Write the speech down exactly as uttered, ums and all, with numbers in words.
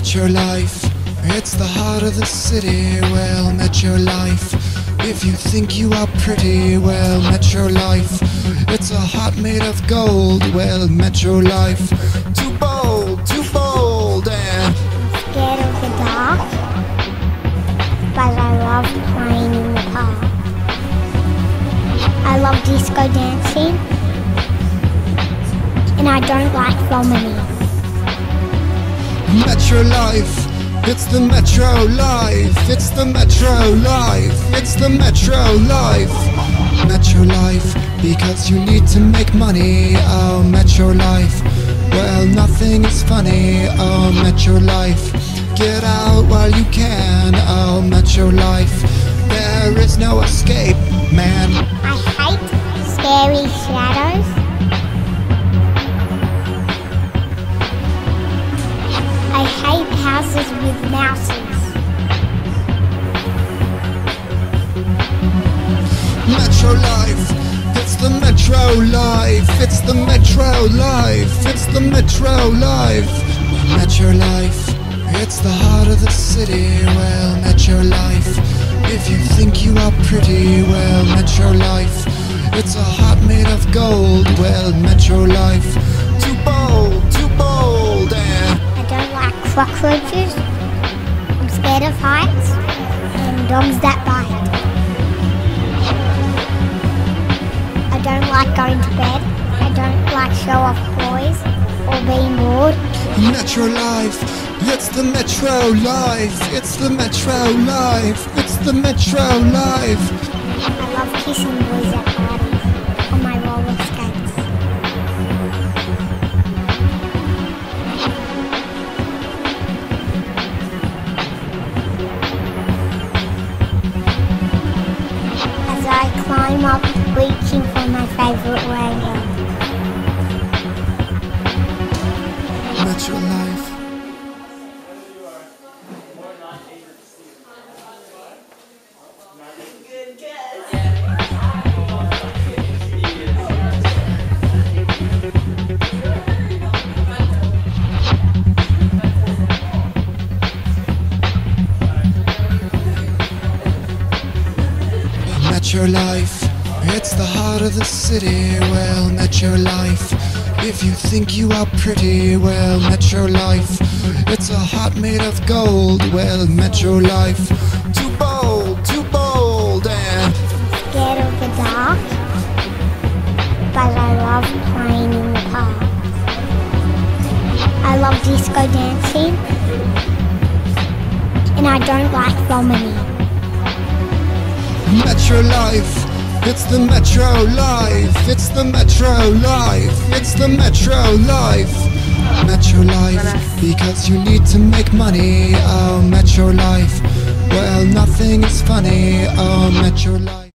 Metro life, it's the heart of the city. Well, Metro life, if you think you are pretty. Well, Metro life, it's a heart made of gold. Well, Metro life, too bold, too bold. And scared of the dark, but I love playing in the park. I love disco dancing, and I don't like vomiting. Metro life, it's the Metro life, it's the Metro life, it's the Metro life. Metro life, because you need to make money. Oh, Metro life, well, nothing is funny. Oh, Metro life, get out while you can. Oh, Metro life, there is no escape, man. I hate scary shadows. I hate houses with mouses. Metro life, it's the Metro life, it's the Metro life, it's the Metro life. Metro life, it's the heart of the city. Well, Metro life, if you think you are pretty. Well, Metro life, it's a heart made of gold. Well, Metro life, too bold, too bold. And I don't like cockroaches. I'm scared of heights and dogs that bite. I don't like going to bed. I don't like show off boys or being bored. Metro life, it's the Metro life, it's the Metro life, it's the Metro life. I love kissing boys at parties on my roller skates. As I climb up, reaching for my favourite wagon. Metro life. Metro life, it's the heart of the city. Well, Metro life, if you think you are pretty. Well, Metro life, it's a heart made of gold. Well, Metro life, too bold, too bold. And Scared of the dark, but I love playing in the park. I love disco dancing, and I don't like vomiting. Metro life, it's the Metro life, it's the Metro life, it's the Metro life. Metro life, because you need to make money. Oh, Metro life, well, nothing is funny. Oh, Metro life.